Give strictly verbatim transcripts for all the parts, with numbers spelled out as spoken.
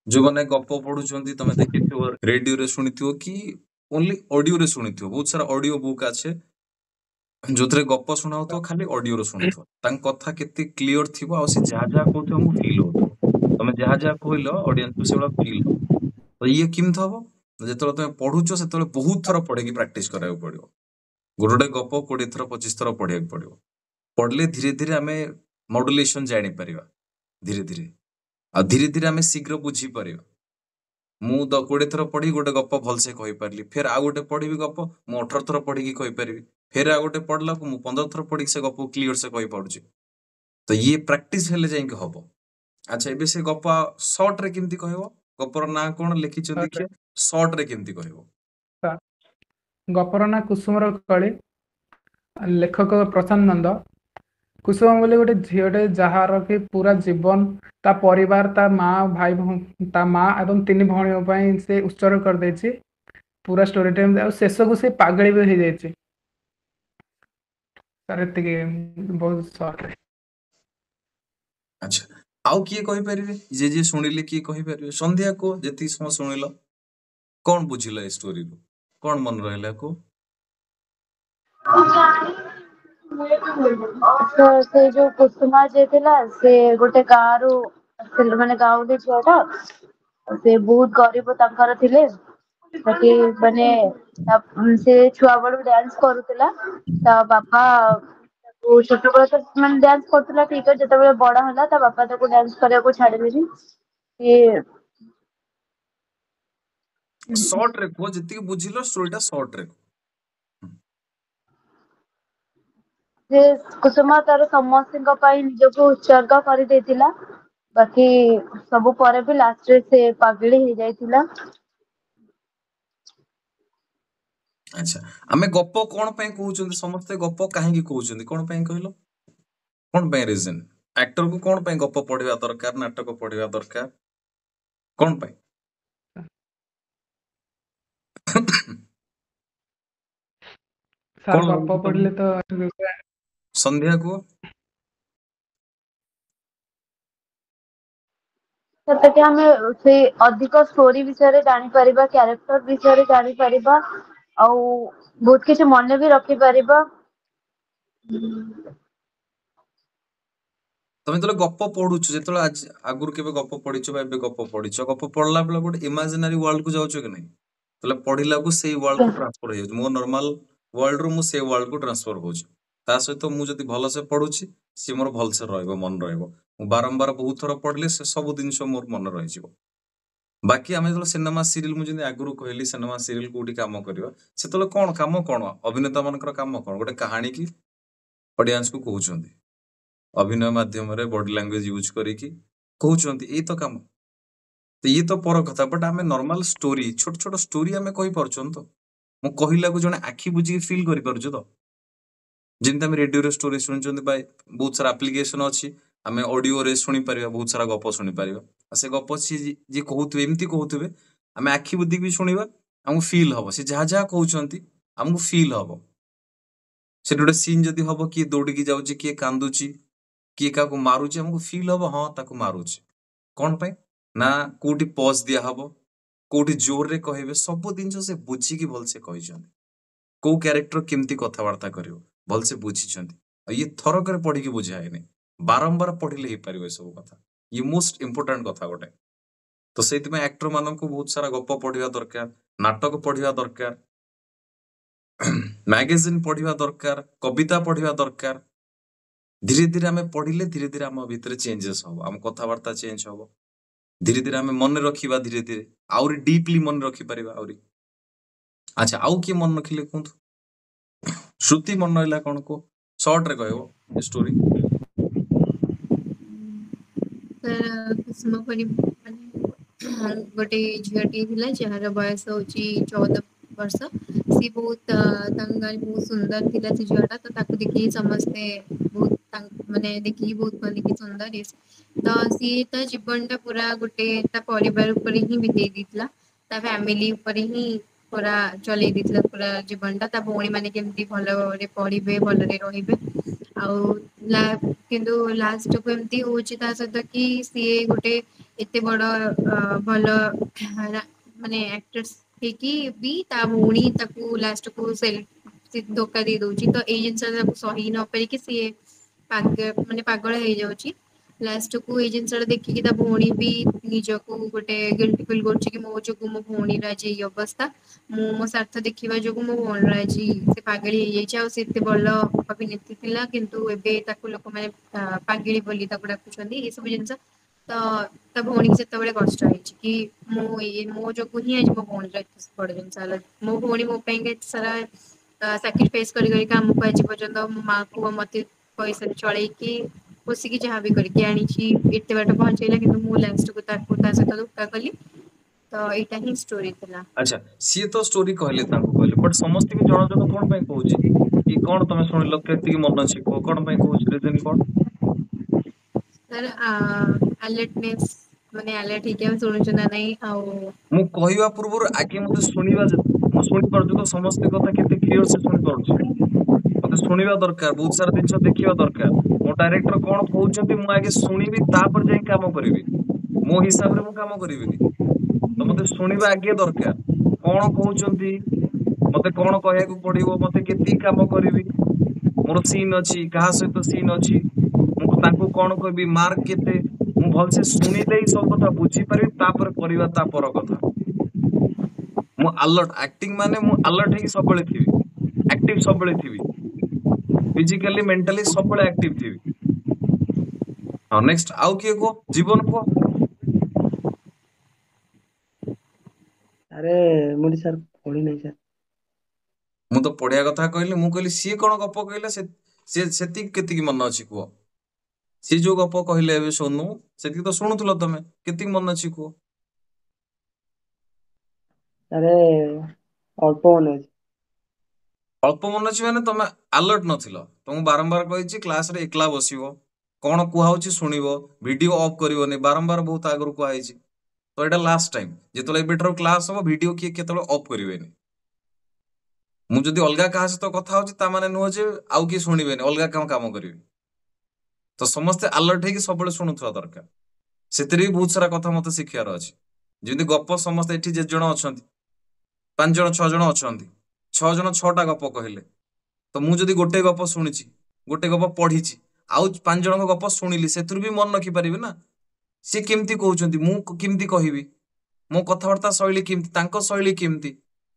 जो मैंने गप पढ़ुଛନ୍ତି तमे देखिथियो रेडियो रे सुनिथियो कि ओनली ऑडियो रे सुनिथियो बहुत सारा ऑडियो बुक आछे जोथरे गप सुनाउतो खाली ऑडियो रे सुनुथो तांक कथा केते क्लियर थिबो आ से जहा जहा कहथो हमु फील होतो तमे जहा जहा कहलो ऑडियंस को सेबा फील हो तो ये किमथ हबो जेतले तमे पढुचो सेतले बहुत थरा पढे की प्रैक्टिस कराय पड़ियो गोटे गप बीस थर पच्चीस थर पढ़िया पड़ियो पढ़ले धीरे धीरे आमे मॉड्युलेशन जानि परिबा धीरे धीरे आ धीरे धीरे आमे शीघ्र बुझी परिबा मु द कोड़े थर पढ़ी गोटे गप भलसे कहि पारली फिर आ गोटे पढ़ी गप मु अठारह थर पढ़ी की कहि परिबी फिर आ गोटे पढ़ला को मु पंद्रह थर पढ़ी से गप क्लियर से कहि पारुची तो ये प्रैक्टिस हेले जाई के हबो अच्छा एबे से गप शॉर्ट रे केमती कहबो गपर ना कोन लिखि च देखिए शॉर्ट रे केमती कहबो गपर ना कुसुमर कली लेखक प्रशांत नंद कुसुम बोले गोटे झीटे जार कि पूरा जीवन ता परिवार ता माँ भाई ता माँ एवं तीन भाई से उत्सर्ग कर देछि पूरा स्टोरी टाइम शेष को से पागली भी हो जाए सर एतिके बहुत शॉर्ट अच्छा आउ किए कहि परिबे जे जे सुनिले किए कहि परिबे संध्या को जति सम सुनिलो कोन बुझिलो ए स्टोरी को कोन मन रहला को तो से जो कुसुमा जे थिला से गोटे गाँव रु माने गाँव रे छुआटा से बहुत गरीब तांकर थिले ताकि माने से छुआ बड़ डांस करूतला ता बापा ताको छोट बड़ तो माने डांस करतला ठीक है जते बड़े बड़ा होला ता बापा ताको डांस करिया को छाडलेनी ये शॉर्ट रे को जति बुझिलो स्टोरीटा शॉर्ट रे से कुसुमा तार समस्त पाई निजको उत्सर्ग कर देतिला बाकी सब परे भी लास्ट रे से पागली हो जाइतिला अच्छा आमे गप कोन पय कहउछन समस्त गप काहे की कहउछन कोन पय कहलो कोन पय रीजन एक्टर को कोन पय गप पढिबा दरकार नाटक पढिबा दरकार कोन पय सर गप पढ़ले तो संध्या को जते कि हमें से अधिक स्टोरी विषय रे जानि परिबा कैरेक्टर विषय रे जानि परिबा आ बहुत किछ मन भी रखि परिबा तमे तले गप पढुछ जेतले आज आगुर केबे गप पढिछ बा एबे गप पढिछ गप पढला बेला गोटे इमेजिनरी वर्ल्ड को जाउछ कि नै तले पढिला को सेही वर्ल्ड को ट्रांसफर हो मो नॉर्मल वर्ल्ड रो मु सेही वर्ल्ड को ट्रांसफर होछ ता सहित मु जति भलो से पढुछि सी मोर भल से रहइबो मन रहइबो मु बारंबार बहुत थरा पढले से सब दिनस मोर मन रहि जिवो बाकी आमे जलो सिनेमा सीरियल मु जति आगुर कहली सिनेमा सीरियल कोठी काम करबा सेतले कोन काम कोन अभिनेता मानकर काम कोन गोटे कहानी की ऑडियंस को कहउछंती अभिनय माध्यम रे बॉडी लैंग्वेज यूज करिकी कहउछंती ए तो काम तो ये तो पर कथा बट आमे नॉर्मल स्टोरी छोट छोट स्टोरी आमे कहि परछन तो मु कहिला को जने आखी बुझी फील करि परछु तो जिंदा में रेडियो रे स्टोरी सुनछंती बाय बहुत सारा एप्लीकेशन अछि आमे ऑडियो रे सुनि परिबा बहुत सारा गप सुनि परिबा आ से गप छी जे कहउतबे एम्ति कहउतबे आमे आखी बुद्धि भी सुनिबा हमु फील हबो से जहा जहा कहउछंती हमु फील हबो से गोटे सीन जदी हबो कि दौड़ी की जाउची कि कांदुची कि का को मारुची हमको फील हबो हां ताको मारुची कोन पे ना कोठी पॉज दिया हबो कोठी जोर रे कहबे सब दिन से बुझी की भल से कहिछन को कैरेक्टर केमती कथा वार्ता करियो भल से बुझिछन ये थरो करे पढी की बुझाय नै बारंबार पढिले हे परिबे सब कथा ये मोस्ट इंपोर्टेंट कथा गोटे तो सेति में एक्टर मानन को बहुत सारा गप पढिबा दरकार नाटक पढिबा दरकार मैगजीन पढिबा दरकार कविता पढिबा दरकार धीरे धीरे आमे पढिले धीरे धीरे हम भीतर चेंजेस हो हम कथा वार्ता चेंज हो धीरे धीरे आमे मन रखिबा धीरे धीरे आउरी डीपली मन रखि परिबा आउरी अच्छा आउ की मन रखिले कोंतु श्रुति मन रहला कोन को शॉर्ट रे कहबो स्टोरी तर कुसुम परि माने गोटे झियटी थिला जहार बयस होची चौदह वर्ष सी बहुत तंगाल बहुत सुंदर थिला से झियटा तो ताको देखि समझते बहुत माने देखि बहुत माने कि सुंदर है तो सी त जीवनटा पूरा गोटे ता परिवार ऊपर ही बितेई दितला ता फैमिली ऊपर ही पूरा चले दितला पूरा जीवनटा ता भौणी माने केमती भलो रे पढिबे भलो रे रहिबे आउ ला किंतु लास्ट को एमती होची ता सहित कि सीए गोटे एते बड़ भल माने एक्ट्रेस हे कि भी ता भौणी ताकू लास्ट को सेल धोखा दे दउची तो ए जिनस सही न पारि कि सीए पाग माने पागल हे जाउची लास्ट को ए जिनस देखि ता भौणी भी निजको गोटे गिल्टी फील करची कि मो जो मो भौणी आज ये अवस्था मु मो स्वार्थ देखिबा जो मो भौणी आज से पागली हे जाइछ आ से एते बड़ अभिनेत्री थिला किंतु एबे ताकू लोक माने पागली बोली ताकू डाकुछंदी ए सब जिनस तो ता भौणी से तबले कष्ट आइछ कि मो ये मो जो ही आज मो भौणी रे पड़ जिनस आला मो भौणी मो पेंगे सारा सैक्रिफाइस करी करी काम को आज पर्यंत मो मां को मते पैसा चढ़े कि खुशी की जहाँ भी करके आनी एते बाट पहुंचेला किंतु मु लास्ट को ताकू ता सहित धोखा कली तो एटा ही स्टोरी थिला। अच्छा सी तो स्टोरी कहले तांको कहले बट समस्त की जण जण कोन पय कहूची कि कोन तमे सुनिलो केति की मन अछि को कोन पय कहूची रीजन कोन सर अलर्टनेस माने अलर्ट ठीक है सुनु ना नहीं आ मु कहवा पूर्व आगे मते सुनिबा मु सुनि परछु तो समस्त कथा केते क्लियर से सुनि परछु मते सुनिबा दरकार बहुत सारा दिन देखिबा दरकार मो डायरेक्टर कोन कहउछंती मु आगे सुनिबी तापर जाई काम करबी मो हिसाब रे मु काम करबिनी तो मते सुनिबा आगे दरकार कोन कहउछंती मते कोन कहया को पड़िबो मते केति काम करबी मोर सीन अछि कहा सहित सीन अछि मु ताको कोन कहबी मार्क केते मु भल से सुनि देई सब कथा बुझी परबी तापर परिबा तापर कथा मु अलर्ट एक्टिंग माने मु अलर्ट हे सब बेले थिबी एक्टिव सब बेले थिबी फिजिकली मेंटली सब बेले एक्टिव थिबी। हां नेक्स्ट आउ के को जीवन को अरे मुडी सर पढी नै सर मु तो पढ़िया कथा कहली मु कहली सी कोन गप कहले से से सेति केति की मन अछि को सी जो गप कहले एबे सोनु सेति तो सुनुथलो तमे केति मन अछि को अरे अल्प मन अछि अल्प मन अछि माने तमे अलर्ट नथिलो तुम बारंबार कहिछि क्लास रे एकला बसिबो कोन कुहाउछि सुनिबो वीडियो ऑफ करिवोनी बारंबार बहुत आगर कुहाइछि तो एटा लास्ट टाइम जेतले बेटर क्लास हो वीडियो की केतले ऑफ करिवेनी मु जदी अलगा कहा से तो कथा होछि ता माने नुह जे आउ की सुनिबेनी अलगा काम काम करिवे तो समस्त अलर्ट है कि सब बेले सुनुथवा दरकार सेतरी बहुत सारा कथा मते शिखियार अछि जेंति गप समस्त एठी जे जण अछंती पांच जण छ जण अछंती छ जण छटा गप कहले तो मु जदी गोटे गप सुनिछि गोटे गप पढिछि आउ पांच जण गप सुनिली सेतुर भी मन रखि परिबे ना से केमती कहउछंती मु केमती कहिबी मो कथावार्ता शैली केमती तांको शैली केमती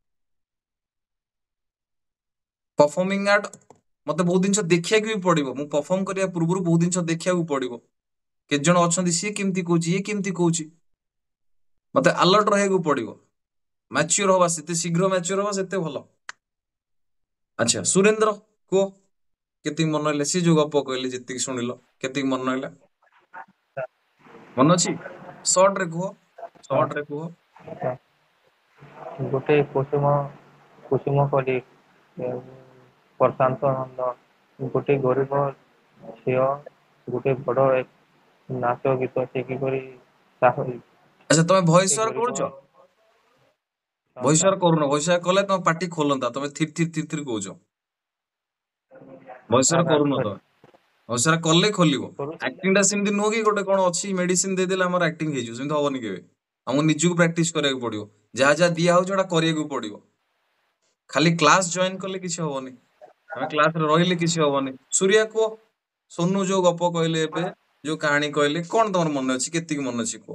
परफॉर्मिंग आर्ट मते बहुत दिन देखिया भी पड़िबो मु परफॉर्म करिया पूर्व बहुत दिन देखिया भी पड़िबो के जण अछंती से केमती कहउची ये केमती कहउची मते अलर्ट रहे को पड़िबो मैच्योर होबा सेते शीघ्र मैच्योर होबा सेते भलो। अच्छा सुरेंद्र को केति मन रहले से जो गप कहले जति सुनिलो केति मन रहले मन अछि शॉर्ट रे को शॉर्ट रे को गोटे कुसुम कुसुम कली प्रशांत आनंद गोटे गरीब झियो गोटे बड़ नाच गीत शिखी करी अच्छा तमे वॉइस शेयर करछो वॉइस शेयर करूनो वॉइस शेयर कले तमे पार्टी खोलंता तमे थिर थिर थिर थिर कहउछो वॉइस शेयर करूनो तो वॉइस शेयर कले खोलिबो एक्टिंग ता सिमदी नो कि गोटे कोन अछि मेडिसिन दे देला हमर एक्टिंग हे जो सिमदी होबनी केबे हम निजु प्रैक्टिस करे पड़ियो जहा जहा दिया हो जोडा करे पड़ियो खाली क्लास जॉइन करले किछ होबनी हम क्लास रे रहिले किछ होबनी। सूर्या को सोनू जो गप कहले एबे जो कहानी कहले कोन तमर मन अछि केति की मन अछि को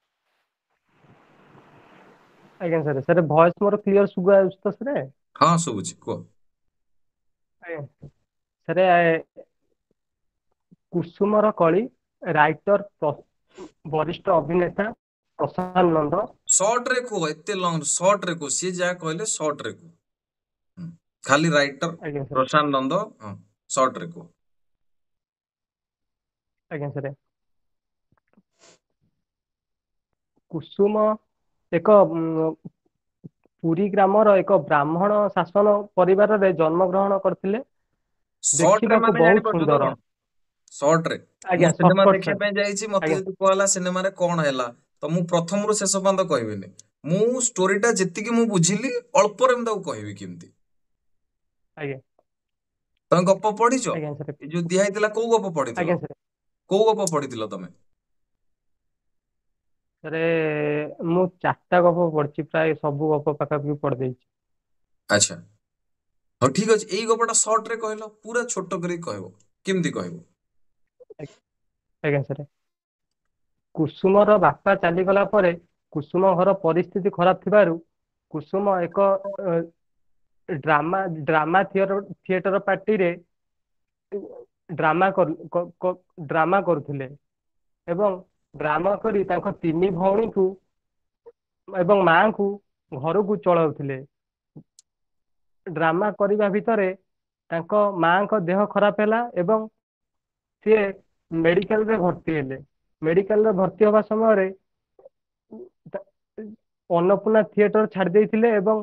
आज्ञा sir sir voice more clear सुगा तो सर हां सुबुची को सर कुसुमर कली राइटर वरिष्ठ अभिनेता प्रशांत नंद शॉर्ट रे को एते लॉन्ग शॉर्ट रे को सी जा कहले शॉर्ट रे को खाली राइटर प्रशांत नंद हां शॉर्ट रे को आज्ञा सर कुसुम एक पुरी ग्रामर एक ब्राह्मण शासन परिवार रे जन्म ग्रहण करथिले देखिबा को बहुत सुंदर शॉर्ट रे आज्ञा सिनेमा देखि पे जाईची मते जति कहला सिनेमा रे कोन हैला तो मु प्रथम रु शेष बंद कहबिनी मु स्टोरीटा जति कि मु बुझिली अल्प रे म कहबी केमती आज्ञा ତମେ ଗପ ପଢିଛ? ଆଜ୍ଞା ସାର୍ ଏ ଯୋଉ ଦିଆ ହେଇଥିଲା କୋଉ ଗପ ପଢିଥିଲ? ଆଜ୍ଞା ସାର୍ କୋଉ ଗପ ପଢିଥିଲ ତମେ? ସାର୍ ମୁଁ ଚାରିଟା ଗପ ପଢିଛି, ପ୍ରାୟ ସବୁ ଗପ ପାଖାପାଖି ପଢିଦେଇଛି। ଆଚ୍ଛା ହଉ ଠିକ ଅଛି, ଏଇ ଗପଟା ସର୍ଟ ରେ କହିଲ, ପୁରା ଛୋଟ କରି କହିବ, କେମିତି କହିବ? ଆଜ୍ଞା ସାର୍, କୁସୁମର ବାପା ଚାଲିଗଲା ପରେ କୁସୁମ ଘର ପରିସ୍ଥିତି ଖରାପ ଥିବାରୁ କୁସୁମ ଏକ ଅ, ଡ୍ରାମା ଡ୍ରାମା ଥିଏଟର ଥିଏଟର ପାର୍ଟିରେ ଡ୍ରାମା କରୁ- କ- କ- ଡ୍ରାମା କରୁଥିଲେ ଏବଂ ଡ୍ରାମା କରି ତାଙ୍କ ତିନି ଭଉଣୀକୁ ଏବଂ ମାଙ୍କୁ ଘରକୁ ଚଳାଉଥିଲେ। ଡ୍ରାମା କରିବା ଭିତରେ ତାଙ୍କ ମାଙ୍କ ଦେହ ଖରାପ ହେଲା ଏବଂ ସିଏ ମେଡିକାଲରେ ଭର୍ତ୍ତି ହେଲେ। ମେଡିକାଲରେ ଭର୍ତ୍ତି ହେବା ସମୟରେ ତା- ଅନ୍ନପୂର୍ଣ୍ଣା ଥିଏଟର ଛାଡି ଦେଇଥିଲେ ଏବଂ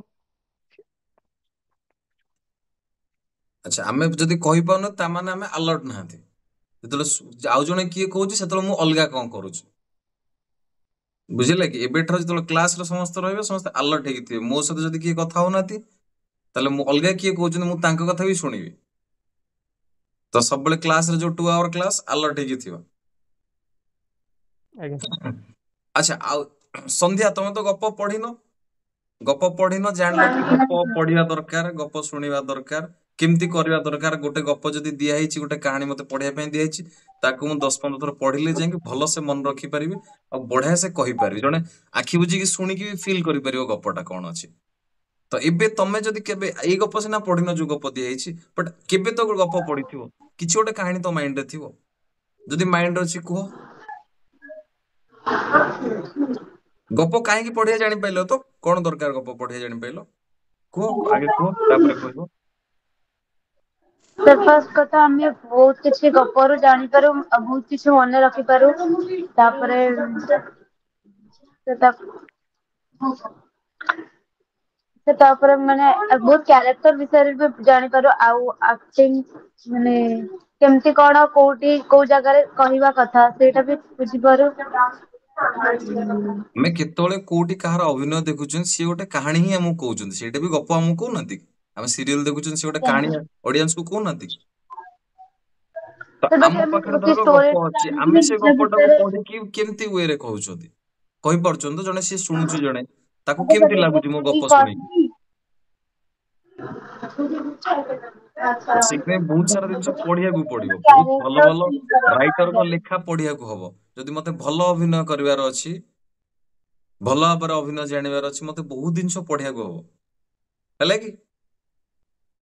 ଆଚ୍ଛା ଆମେ ଯଦି କହିପାରୁନ ତାମାନେ ଆମେ ଆଲର୍ଟ ନାହାନ୍ତି। ଯେତେବେଳେ ସୁ- ଆଉ ଜଣେ କିଏ କହୁଛି ସେତେବେଳେ ମୁଁ ଅଲଗା କଣ କରୁଛି, ବୁଝିଲେ କି? ଏବେଠାରୁ ଯେତେବେଳେ କ୍ଲାସରେ ସମସ୍ତେ ରହିବେ, ସମସ୍ତେ ଆଲର୍ଟ ହେଇକି ଥିବେ। ମୋ ସହିତ ଯଦି କିଏ କଥା ହଉନାହାନ୍ତି, ତାହେଲେ ମୁଁ ଅଲଗା କିଏ କହୁଛନ୍ତି ମୁଁ ତାଙ୍କ କଥା ବି ଶୁଣିବି। ତ ସବୁବେଳେ କ୍ଲାସରେ ଯୋଉ ଟୁ ଆୱାର କ୍ଲାସ ଆଲର୍ଟ ହେଇକି ଥିବ। ଆଜ୍ଞା ଆଚ୍ଛା ଆଉ ସନ୍ଧ୍ୟା, ତମେ ତ ଗପ ପଢିନ, ଗପ ପଢିନ, ଜାଣିନ କି ଗପ ପଢିବା ଦରକାର, ଗପ ଶୁଣିବା ଦରକାର, କେମିତି କରିବା ଦରକାର। ଗୋଟେ ଗପ ଯଦି ଦିଆ ହେଇଛି, ଗୋଟେ କାହାଣୀ ମତେ ପଢିବା ପାଇଁ ଦିଆହେଇଛି, ତାକୁ ମୁଁ ଦଶ ପନ୍ଦର ଥର ପଢିଲେ ଯାଇକି ଭଲସେ ମନେ ରଖିପାରିବି ଆଉ ବଢିଆ ସେ କହିପାରିବି। ଜଣେ ଆଖି ବୁଝିକି ଶୁଣିକି ବି ଫିଲ୍ କରିପାରିବ ଗପଟା କଣ ଅଛି। ତ ଏବେ ତମେ ଯଦି କେବେ ଏଇ ଗପ ସିନା ପଢିନ ଯୋଉ ଗପ ଦିଆହେଇଛି, ବଟ୍ କେବେ ତ ଗପ ପଢିଥିବ, କିଛି ଗୋଟେ କାହାଣୀ ତ ମାଇଣ୍ଡରେ ଥିବ। ଯଦି ମାଇଣ୍ଡରେ ଅଛି କୁହ, ଗପ କାହିଁକି ପଢିବା ଜାଣିପାରିଲ ତ? କଣ ଦରକାର ଗପ ପଢିବା ଜାଣିପାରିଲ? କୁହ, ଆଗେ କୁହ, ତାପରେ କହିବ। ଫାର୍ଷ୍ଟ କଥା, ଆମେ ବହୁତ କିଛି ଗପରୁ ଜାଣିପାରୁ ଆଉ ବହୁତ କିଛି ମନେ ରଖିପାରୁ। ତାପରେ ସେଟା ସେ ତାପରେ ମାନେ ବହୁତ କ୍ୟାରେକ୍ଟର ବିଷୟରେ ବି ଜାଣିପାରୁ, ଆଉ ଆକ୍ଟିଂ ମାନେ କେମିତି କଣ କୋଉଠି କୋଉ ଜାଗାରେ କହିବା କଥା ସେଇଟା ବି ବୁଝିପାରୁ। ଆମେ କେତେବେଳେ କୋଉଠି କାହାର ଅଭିନୟ ଦେଖୁଛନ୍ତି, ସିଏ ଗୋଟେ କାହାଣୀ ହିଁ ଆମକୁ କହୁଛନ୍ତି, ସେଇଟା ବି ଗପ ଆମକୁ କହୁନାହାନ୍ତି। ଆମେ ସିରିଏଲ ଦେଖୁଛନ୍ତି, ସେ ଗୋଟେ କାହାଣୀ ଅଡିଏନ୍ସ କୁ କହୁନାହାନ୍ତି। ତ ସେଟା ଆମ କେମିତି ପାଖରେ କି ଧର ଗପ ଷ୍ଟୋରି ଅଛି, ଆମେ ଜାଣିକି ସେ ନିଜ ଗପଟାକୁ ଭିତରେ ପଢିକି କେମିତି ୱେରେ କହୁଛନ୍ତି କହିପାରୁଛନ୍ତି ତ? ଜଣେ ସିଏ ଶୁଣୁଛି, ଜଣେ ତାକୁ ସେଟା କେମିତି ନିଜେ ଲାଗୁଛି ମୋ ଜାଣିକି ଗପ ଶୁଣିକି। କହିକି ତ ସେଇଥିପାଇଁ ବହୁତ ସାରା ଜିନିଷ ପଢିବାକୁ ପଡିବ, ବହୁତ ଭଲ ଭଲ ରାଇଟରଙ୍କ କ୍ୟାରେକ୍ଟର ଲେଖା ପଢିବାକୁ ହବ। ଯଦି ମତେ ଭଲ ଅଭିନୟ କରିବାର ଅଛି, ଭଲ ଭାବରେ ଅଭିନୟ ଜାଣିବାର ଅଛି, ମତେ ବହୁତ ଜିନିଷ ପଢିବାକୁ ହବ, ହେଲା କି?